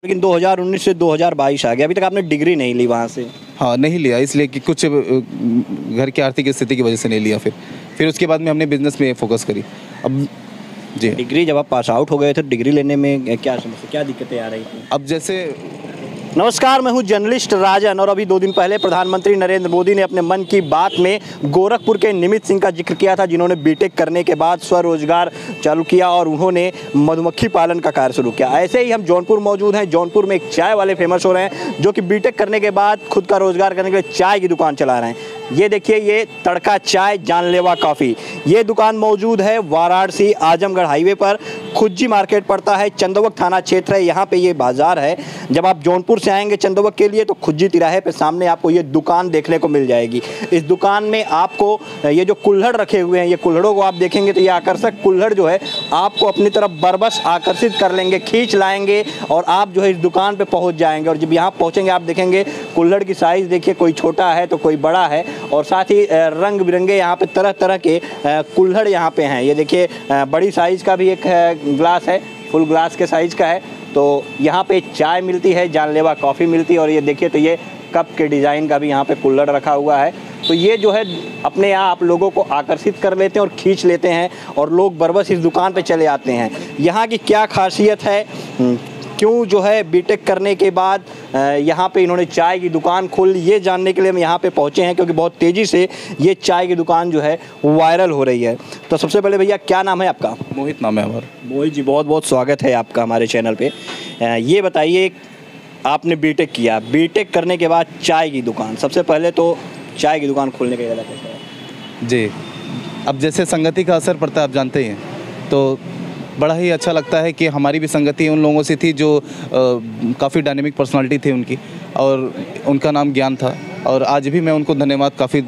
लेकिन 2019 से 2022 आ गया, अभी तक आपने डिग्री नहीं ली वहाँ से। हाँ, नहीं लिया इसलिए कि कुछ घर की आर्थिक स्थिति की वजह से नहीं लिया। फिर उसके बाद में हमने बिजनेस में फोकस करी। अब जी, डिग्री जब आप पास आउट हो गए थे, डिग्री लेने में क्या समस्या, क्या दिक्कतें आ रही थी? अब जैसे नमस्कार, मैं हूं जर्नलिस्ट राजन और अभी 2 दिन पहले प्रधानमंत्री नरेंद्र मोदी ने अपने मन की बात में गोरखपुर के निमित सिंह का जिक्र किया था, जिन्होंने बीटेक करने के बाद स्वरोजगार चालू किया और उन्होंने मधुमक्खी पालन का कार्य शुरू किया। ऐसे ही हम जौनपुर मौजूद हैं। जौनपुर में एक चाय वाले फेमस हो रहे हैं, जो कि बीटेक करने के बाद खुद का रोजगार करने के लिए चाय की दुकान चला रहे हैं। ये देखिए, ये तड़का चाय जानलेवा कॉफ़ी, ये दुकान मौजूद है वाराणसी आजमगढ़ हाईवे पर। खुज्जी मार्केट पड़ता है, चंदौवक थाना क्षेत्र है, यहाँ पे ये बाज़ार है। जब आप जौनपुर से आएंगे चंदौवक के लिए तो खुज्जी तिराहे पे सामने आपको ये दुकान देखने को मिल जाएगी। इस दुकान में आपको ये जो कुल्हड़ रखे हुए हैं, ये कुल्हड़ों को आप देखेंगे तो ये आकर्षक कुल्हड़ जो है आपको अपनी तरफ बरबस आकर्षित कर लेंगे, खींच लाएंगे और आप जो है इस दुकान पर पहुँच जाएंगे। और जब यहाँ पहुँचेंगे आप देखेंगे कुल्हड़ की साइज़ देखिए, कोई छोटा है तो कोई बड़ा है और साथ ही रंग बिरंगे यहाँ पे तरह तरह के कुल्हड़ यहाँ पे हैं। ये देखिए, बड़ी साइज़ का भी एक ग्लास है, फुल ग्लास के साइज़ का है। तो यहाँ पे चाय मिलती है, जानलेवा कॉफ़ी मिलती है और ये देखिए तो ये कप के डिज़ाइन का भी यहाँ पे कुल्हड़ रखा हुआ है। तो ये जो है अपने यहाँ आप लोगों को आकर्षित कर लेते हैं और खींच लेते हैं और लोग बरबस इस दुकान पे चले आते हैं। यहाँ की क्या खासियत है, क्यों जो है बीटेक करने के बाद यहाँ पे इन्होंने चाय की दुकान खोल ली, ये जानने के लिए हम यहाँ पे पहुँचे हैं, क्योंकि बहुत तेज़ी से ये चाय की दुकान जो है वायरल हो रही है। तो सबसे पहले भैया, क्या नाम है आपका? मोहित नाम है हमारा। मोहित जी, बहुत बहुत स्वागत है आपका हमारे चैनल पे। ये बताइए, आपने बीटेक किया, बीटेक करने के बाद चाय की दुकान, सबसे पहले तो चाय की दुकान खोलने का इरादा कैसा है? जी, अब जैसे संगति का असर पड़ता है, आप जानते ही हैं, तो बड़ा ही अच्छा लगता है कि हमारी भी संगति उन लोगों से थी जो काफ़ी डायनेमिक पर्सनालिटी थी उनकी, और उनका नाम ज्ञान था। और आज भी मैं उनको धन्यवाद काफ़ी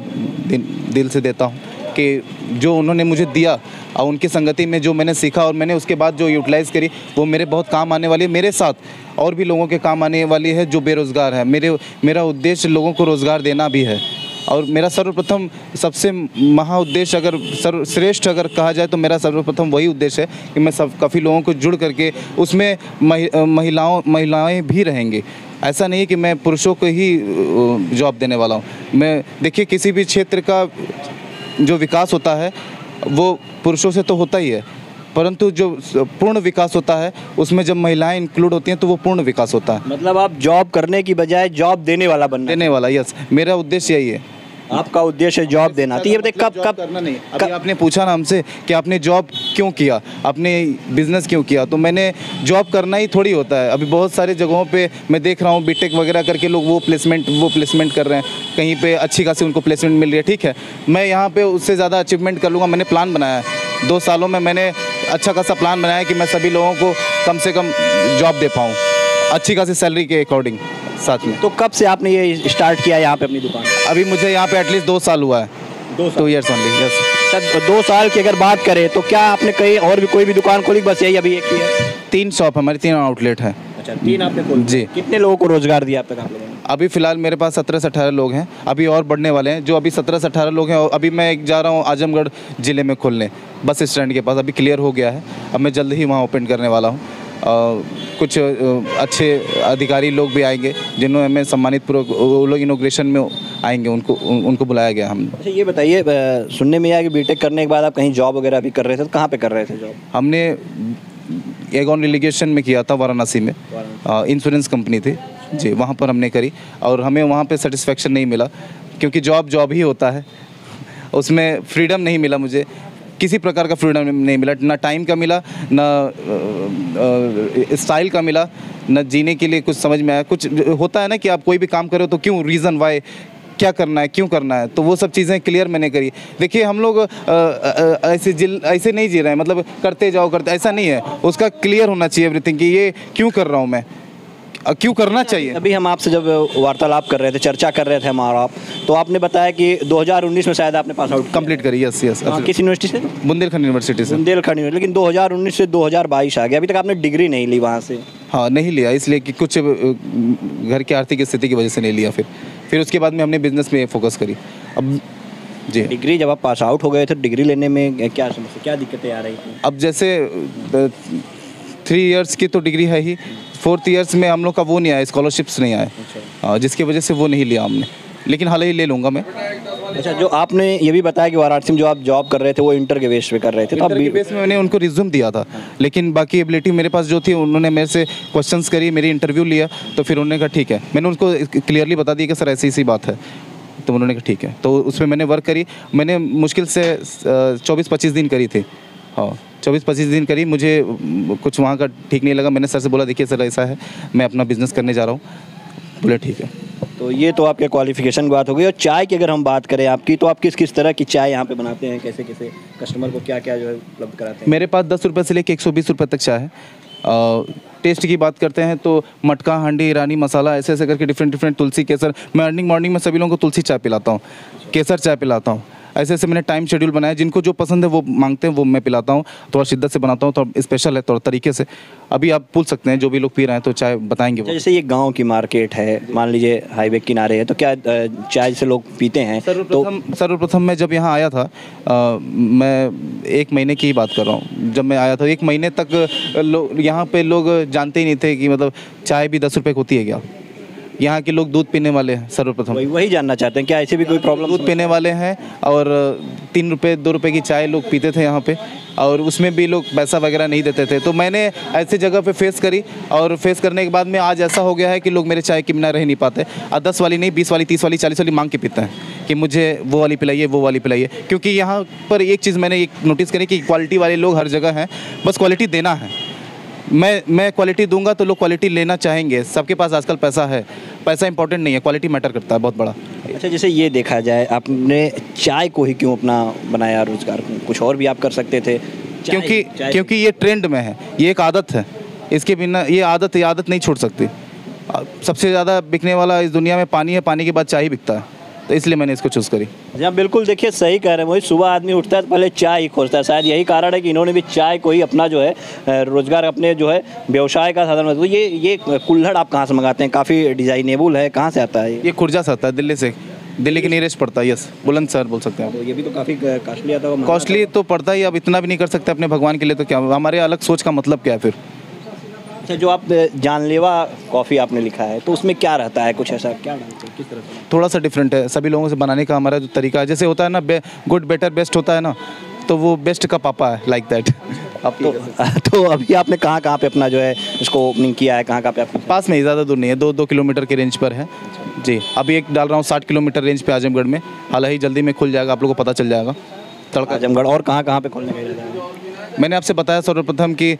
दिल से देता हूँ कि जो उन्होंने मुझे दिया और उनकी संगति में जो मैंने सीखा और मैंने उसके बाद जो यूटिलाइज़ करी, वो मेरे बहुत काम आने वाली है। मेरे साथ और भी लोगों के काम आने वाली है जो बेरोज़गार है। मेरा उद्देश्य लोगों को रोज़गार देना भी है। और मेरा सर्वप्रथम सबसे महाउद्देश्य अगर सर्वश्रेष्ठ अगर कहा जाए तो मेरा सर्वप्रथम वही उद्देश्य है कि मैं काफ़ी लोगों को जुड़ करके उसमें महिलाएं भी रहेंगी। ऐसा नहीं है कि मैं पुरुषों को ही जॉब देने वाला हूँ। मैं देखिए, किसी भी क्षेत्र का जो विकास होता है वो पुरुषों से तो होता ही है, परंतु जो पूर्ण विकास होता है उसमें जब महिलाएं इंक्लूड होती हैं तो वो पूर्ण विकास होता है। मतलब आप जॉब करने की बजाय जॉब देने वाला बनना? देने वाला, यस, मेरा उद्देश्य यही है। आपका उद्देश्य जॉब देना। तो ये बताइए, कब करना नहीं। अभी आपने पूछा ना हमसे कि आपने जॉब क्यों किया, आपने बिजनेस क्यों किया, तो मैंने जॉब करना ही थोड़ी होता है। अभी बहुत सारे जगहों पे मैं देख रहा हूँ बीटेक वगैरह करके लोग वो प्लेसमेंट कर रहे हैं, कहीं पे अच्छी खासी उनको प्लेसमेंट मिल रही है। ठीक है, मैं यहाँ पे उससे ज़्यादा अचीवमेंट कर लूँगा। मैंने प्लान बनाया है, 2 सालों में मैंने अच्छा खासा प्लान बनाया है कि मैं सभी लोगों को कम से कम जॉब दे पाऊँ, अच्छी खासी सैलरी के अकॉर्डिंग साथ में। तो कब से आपने ये स्टार्ट किया यहाँ पे अपनी दुकान? अभी मुझे यहाँ पे एटलीस्ट 2 साल हुआ है। 2 ईयर्स ओनली, यस। सर, 2 साल की अगर बात करें तो क्या आपने कहीं और भी कोई भी दुकान खोली, बस यही अभी एक ही है? 3 शॉप हमारी, 3 आउटलेट है। अच्छा, 3 आपने खोली? जी। कितने लोगों को रोजगार दिया अब तक आप लोगों ने? अभी फ़िलहाल मेरे पास 17 से 18 लोग हैं, अभी और बढ़ने वाले हैं। जो अभी 17 से 18 लोग हैं, और अभी मैं जा रहा हूँ आजमगढ़ ज़िले में खोलने, बस स्टैंड के पास। अभी क्लियर हो गया है, अब मैं जल्द ही वहाँ ओपन करने वाला हूँ। कुछ अच्छे अधिकारी लोग भी आएंगे जिन्होंने हमें सम्मानित पूर्वक, वो लोग इनॉग्रेशन में आएंगे, उनको बुलाया गया हम। अच्छा, ये बताइए, सुनने में आया कि बीटेक करने के बाद आप कहीं जॉब वगैरह भी कर रहे थे, तो कहाँ पे कर रहे थे जॉब? हमने एगॉन रिलीगेशन में किया था, वाराणसी में, इंश्योरेंस कंपनी थी जी, वहाँ पर हमने करी और हमें वहाँ पे सेटिस्फेक्शन नहीं मिला, क्योंकि जॉब ही होता है, उसमें फ्रीडम नहीं मिला मुझे, किसी प्रकार का फ्रीडम नहीं मिला, ना टाइम का मिला, ना स्टाइल का मिला, ना जीने के लिए कुछ समझ में आया। कुछ होता है ना कि आप कोई भी काम करो तो क्यों, रीज़न वाई, क्या करना है, क्यों करना है, तो वो सब चीज़ें क्लियर मैंने करी। देखिए, हम लोग ऐसे नहीं जी रहे हैं, मतलब करते जाओ करते, ऐसा नहीं है। उसका क्लियर होना चाहिए एवरीथिंग कि ये क्यों कर रहा हूँ मैं, क्यों करना चाहिए। अभी हम आपसे जब वार्तालाप कर रहे थे, चर्चा कर रहे थे हमारा, तो आपने बताया कि 2019 में शायद आपने पास आउट कंप्लीट करी। यस। किस यूनिवर्सिटी से? बुंदेलखंड यूनिवर्सिटी से। बुंदेलखंड यूनिवर्सिटी। लेकिन 2019 से 2022 आ गया, अभी तक आपने डिग्री नहीं ली वहाँ से? हाँ, नहीं लिया इसलिए कि कुछ घर की आर्थिक स्थिति की वजह से नहीं लिया। फिर उसके बाद में हमने बिजनेस में फोकस करी। अब जी, डिग्री जब आप पास आउट हो गए थे, डिग्री लेने में क्या समस्या, क्या दिक्कतें आ रही थी? अब जैसे 3 इयर्स की तो डिग्री है ही, 4th ईयर्स में हम लोग का वो नहीं आया, स्कॉलरशिप्स नहीं आए, जिसकी वजह से वो नहीं लिया हमने, लेकिन हाल ही ले लूँगा मैं। अच्छा, जो आपने ये भी बताया कि वाराणसी में जो आप जॉब कर रहे थे वो इंटर के बेस पे कर रहे थे, तो आप इंटर के बेस में मैंने उनको रिज्यूम दिया था, लेकिन बाकी एबिलिटी मेरे पास जो थी उन्होंने मेरे से क्वेश्चंस करी, मेरी इंटरव्यू लिया, तो फिर उन्होंने कहा ठीक है। मैंने उनको क्लियरली बता दिया कि सर ऐसी ऐसी बात है, तो उन्होंने कहा ठीक है। तो उसमें मैंने वर्क करी, मैंने मुश्किल से 24-25 दिन करी थी। हाँ, 24-25 दिन करी। मुझे कुछ वहाँ का ठीक नहीं लगा। मैंने सर से बोला देखिए सर ऐसा है, मैं अपना बिजनेस करने जा रहा हूँ। बोले ठीक है। तो ये तो आपके क्वालिफिकेशन की बात हो गई। और चाय की अगर हम बात करें आपकी, तो आप किस किस तरह की चाय यहाँ पे बनाते हैं, कैसे कैसे कस्टमर को क्या क्या जो है उपलब्ध कराते हैं? मेरे पास 10 रुपये से लेकर 120 रुपये तक चाय है। टेस्ट की बात करते हैं तो मटका, हांडी, ईरानी, मसाला, ऐसे ऐसे करके डिफरेंट तुलसी, केसर। मैं मॉर्निंग में सभी लोगों को तुलसी चाय पिलाता हूँ, केसर चाय पिलाता हूँ। ऐसे ऐसे मैंने टाइम शेड्यूल बनाया, जिनको जो पसंद है वो मांगते हैं वो मैं पिलाता हूँ। थोड़ा शिद्दत से बनाता हूँ, थोड़ा स्पेशल है थोड़ा तरीके से। अभी आप पूछ सकते हैं जो भी लोग पी रहे हैं तो चाय बताएंगे वो। जैसे ये गांव की मार्केट है, मान लीजिए हाईवे किनारे है, तो क्या चाय से लोग पीते हैं? सर्वप्रथम मैं जब यहाँ आया था, मैं 1 महीने की ही बात कर रहा हूँ, जब मैं आया था 1 महीने तक यहाँ पे लोग जानते ही नहीं थे कि मतलब चाय भी 10 रुपये की होती है क्या। यहाँ के लोग दूध पीने वाले हैं सर्वप्रथम, वही जानना चाहते हैं क्या ऐसे भी कोई प्रॉब्लम? दूध पीने वाले हैं, और 3 रुपये 2 रुपये की चाय लोग पीते थे यहाँ पे, और उसमें भी लोग पैसा वगैरह नहीं देते थे। तो मैंने ऐसी जगह पे फेस करी, और फेस करने के बाद में आज ऐसा हो गया है कि लोग मेरे चाय के बिना रह नहीं पाते। 10 वाली नहीं, 20 वाली, 30 वाली, 40 वाली मांग के पीते हैं कि मुझे वो वाली पिलाइए, वो वाली पिलाइए। क्योंकि यहाँ पर एक चीज़ मैंने एक नोटिस करी कि क्वालिटी वाले लोग हर जगह हैं, बस क्वालिटी देना है। मैं क्वालिटी दूंगा तो लोग क्वालिटी लेना चाहेंगे। सबके पास आजकल पैसा है, पैसा इंपॉर्टेंट नहीं है, क्वालिटी मैटर करता है बहुत बड़ा। अच्छा, जैसे ये देखा जाए, आपने चाय को ही क्यों अपना बनाया रोजगार? कुछ और भी आप कर सकते थे। क्योंकि ये ट्रेंड में है, ये एक आदत है, इसके बिना ये आदत नहीं छोड़ सकती। सबसे ज़्यादा बिकने वाला इस दुनिया में पानी है, पानी के बाद चाय ही बिकता है, तो इसलिए मैंने इसको चूज़ करी। जी बिल्कुल, देखिए सही कह रहे हैं। वही सुबह आदमी उठता है तो पहले चाय ही खोजता है। शायद यही कारण है कि इन्होंने भी चाय को ही अपना जो है रोजगार, अपने जो है व्यवसाय का साधन। तो ये कुल्हड़ आप कहाँ से मंगाते हैं? काफ़ी डिजाइनेबल है, कहाँ से आता है ये? खुर्जा से आता है, दिल्ली से। दिल्ली के नियरेस्ट पड़ता है। यस, बुलंदशहर बोल सकते हैं। तो ये भी तो काफ़ी कॉस्टली आता है। कॉस्टली तो पड़ता ही, अब इतना भी नहीं कर सकते अपने भगवान के लिए, तो क्या हमारे अलग सोच का मतलब क्या है फिर? अच्छा, जो आप जानलेवा कॉफ़ी आपने लिखा है, तो उसमें क्या रहता है? कुछ ऐसा क्या डालते हैं, किस तरह से? थोड़ा सा डिफरेंट है सभी लोगों से बनाने का हमारा जो तरीका है। जैसे होता है ना, गुड बेटर बेस्ट होता है ना, तो वो बेस्ट का पापा है, लाइक दैट। अब तो अभी आपने कहाँ कहाँ पे अपना जो है इसको ओपनिंग किया है? कहाँ कहाँ पे? आपके पास में ही, ज़्यादा दूर नहीं है, 2 किलोमीटर के रेंज पर है जी। अभी एक डाल रहा हूँ 60 किलोमीटर रेंज पे आजमगढ़ में, हालांकि जल्दी में खुल जाएगा, आप लोगों को पता चल जाएगा। तड़का आजमगढ़। और कहाँ कहाँ पे खोलने का इरादा है? मैंने आपसे बताया सर्वप्रथम कि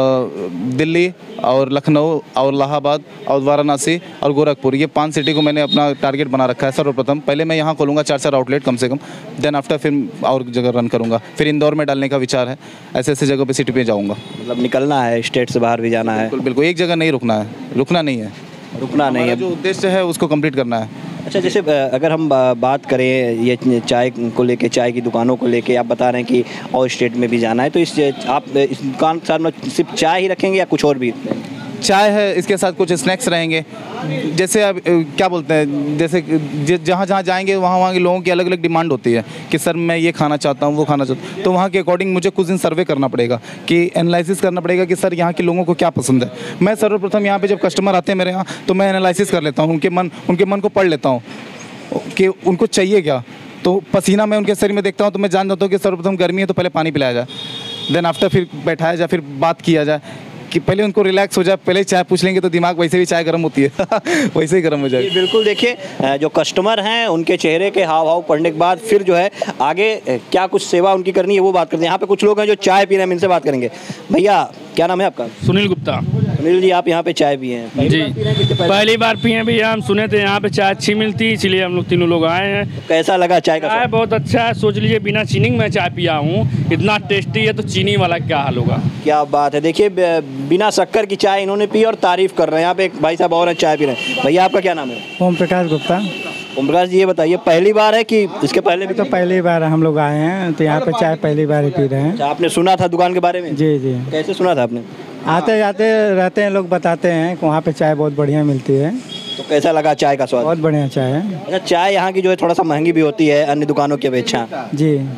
दिल्ली और लखनऊ और इलाहाबाद और वाराणसी और गोरखपुर, ये 5 सिटी को मैंने अपना टारगेट बना रखा है सर्वप्रथम। पहले मैं यहाँ खोलूँगा 4 आउटलेट कम से कम, देन आफ्टर फिर और जगह रन करूँगा। फिर इंदौर में डालने का विचार है, ऐसे ऐसे जगह पे सिटी पे जाऊँगा। मतलब निकलना है, स्टेट से बाहर भी जाना है? बिल्कुल, एक जगह नहीं रुकना है, रुकना नहीं है, जो उद्देश्य है उसको कंप्लीट करना है। अच्छा, जैसे अगर हम बात करें ये चाय को लेके, चाय की दुकानों को लेके, आप बता रहे हैं कि और स्टेट में भी जाना है, तो आप इस दुकान के साथ में सिर्फ चाय ही रखेंगे या कुछ और भी? चाय है, इसके साथ कुछ स्नैक्स रहेंगे। जैसे अब क्या बोलते हैं, जैसे जहाँ जहाँ जाएंगे वहाँ के लोगों की अलग अलग डिमांड होती है कि सर मैं ये खाना चाहता हूँ, वो खाना चाहता हूँ। तो वहाँ के अकॉर्डिंग मुझे कुछ दिन सर्वे करना पड़ेगा, कि एनालिसिस करना पड़ेगा कि सर यहाँ के लोगों को क्या पसंद है। मैं सर्वप्रथम यहाँ पे जब कस्टमर आते हैं मेरे यहाँ, तो मैं एनालिसिस कर लेता हूँ, उनके मन को पढ़ लेता हूँ कि उनको चाहिए क्या। तो पसीना मैं उनके शरीर में देखता हूँ, तो मैं जान जाता हूँ कि सर्वप्रथम गर्मी है तो पहले पानी पिलाया जाए, देन आफ्टर फिर बैठाया जाए, फिर बात किया जाए कि पहले उनको रिलैक्स हो जाए। पहले चाय पूछ लेंगे तो दिमाग, वैसे भी चाय गर्म होती है वैसे ही गर्म हो जाएगी। बिल्कुल, देखिए जो कस्टमर हैं उनके चेहरे के हाव भाव पढ़ने के बाद फिर जो है आगे क्या कुछ सेवा उनकी करनी है वो बात करते हैं। यहाँ पे कुछ लोग हैं जो चाय पी रहे हैं, इनसे बात करेंगे। भैया क्या नाम है आपका? सुनील गुप्ता। सुनील जी, आप यहाँ पे चाय पिए हैं? जी, पहली बार पिए भैया। हम सुने थे यहाँ पे चाय अच्छी मिलती, इसलिए हम लोग तीनों लोग आए हैं। तो कैसा लगा चाय का? चाय बहुत अच्छा है। सोच लीजिए बिना चीनी में चाय पिया हूँ, इतना टेस्टी है, तो चीनी वाला क्या हाल होगा। क्या बात है। देखिए बिना शक्कर की चाय इन्होंने पी और तारीफ कर रहे हैं। यहाँ पे एक भाई साहब और चाय पी रहे हैं। भैया आपका क्या नाम है? ओम प्रकाश गुप्ता। ओम प्रकाश जी, ये बताइए पहली बार है कि इसके पहले भी? तो पहली बार हम लोग आए हैं, तो यहाँ पे चाय पहली बार ही पी रहे हैं। अच्छा, आपने सुना था दुकान के बारे में? जी जी। कैसे सुना था आपने? आते जाते रहते हैं लोग, बताते हैं कि वहाँ पे चाय बहुत बढ़िया मिलती है। तो कैसा लगा चाय का स्वाद? बहुत बढ़िया चाय है। अच्छा, चाय यहाँ की जो है थोड़ा सा महंगी भी होती है अन्य दुकानों की अपेक्षा। जी।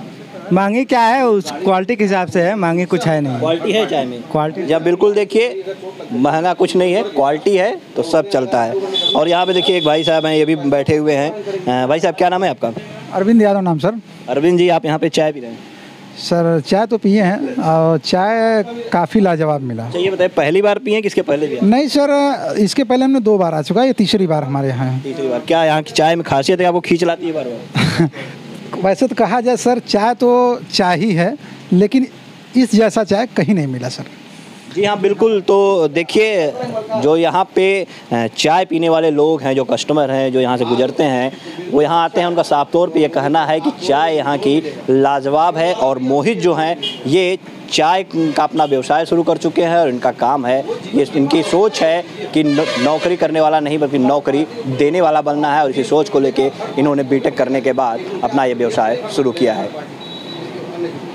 महंगी क्या है, उस क्वालिटी के हिसाब से है, महंगी कुछ है नहीं। क्वालिटी है चाय में? क्वालिटी जब बिल्कुल देखिए महंगा कुछ नहीं है, क्वालिटी है तो सब चलता है। और यहाँ पे देखिए एक भाई साहब हैं, ये भी बैठे हुए हैं। भाई साहब क्या नाम है आपका? अरविंद यादव नाम सर। अरविंद जी, आप यहाँ पे चाय पी रहे हैं? सर चाय तो पिए हैं और चाय काफ़ी लाजवाब मिला। अच्छा ये बताइए, पहली बार पिए किसके पहले भी? नहीं सर, इसके पहले हमने 2 बार आ चुका है, ये तीसरी बार हमारे यहाँ है। तीसरी बार। क्या यहाँ की चाय में खासियत है, आपको खींच लाती है बार बार? वैसे तो कहा जाए सर, चाय तो चाय ही है, लेकिन इस जैसा चाय कहीं नहीं मिला सर। जी हाँ बिल्कुल। तो देखिए जो यहाँ पे चाय पीने वाले लोग हैं, जो कस्टमर हैं, जो यहाँ से गुजरते हैं, वो यहाँ आते हैं, उनका साफ तौर पे ये कहना है कि चाय यहाँ की लाजवाब है। और मोहित जो हैं ये चाय का अपना व्यवसाय शुरू कर चुके हैं और इनका काम है, ये इनकी सोच है कि नौकरी करने वाला नहीं बल्कि नौकरी देने वाला बनना है। और इसी सोच को लेके इन्होंने बीटेक करने के बाद अपना ये व्यवसाय शुरू किया है।